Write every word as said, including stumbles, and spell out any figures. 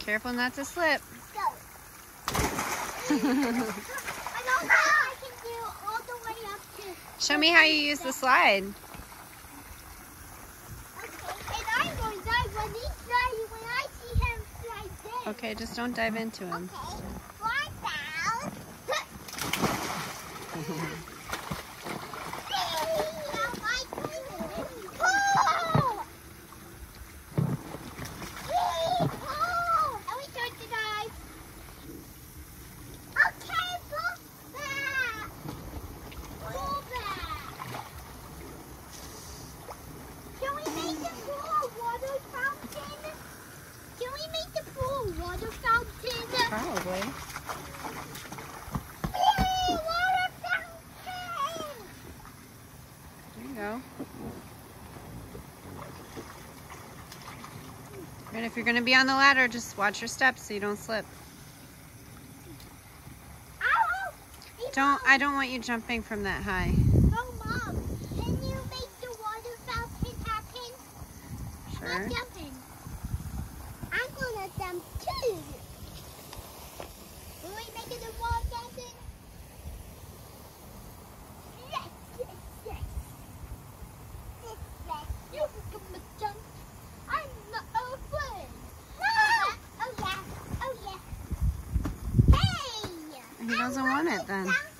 Careful not to slip. Go. I don't know I can do all the way up to... Show me how you use the slide. Okay, and I'm going to dive when he's sliding, when I see him slide in. Okay, just don't dive into him. Okay, slide down. Probably. Yay, water fountain! There you go. And if you're going to be on the ladder, just watch your steps so you don't slip. Ow! Don't, I don't want you jumping from that high. Oh, Mom, can you make the water fountain happen? Sure. I'm not jumping. I'm going to jump too. Will we make it a water fountain? Yes, yes, yes. Yes, yes. You can jump. I'm not afraid. No! Oh, yeah. Oh, yeah. Hey! He doesn't want it then.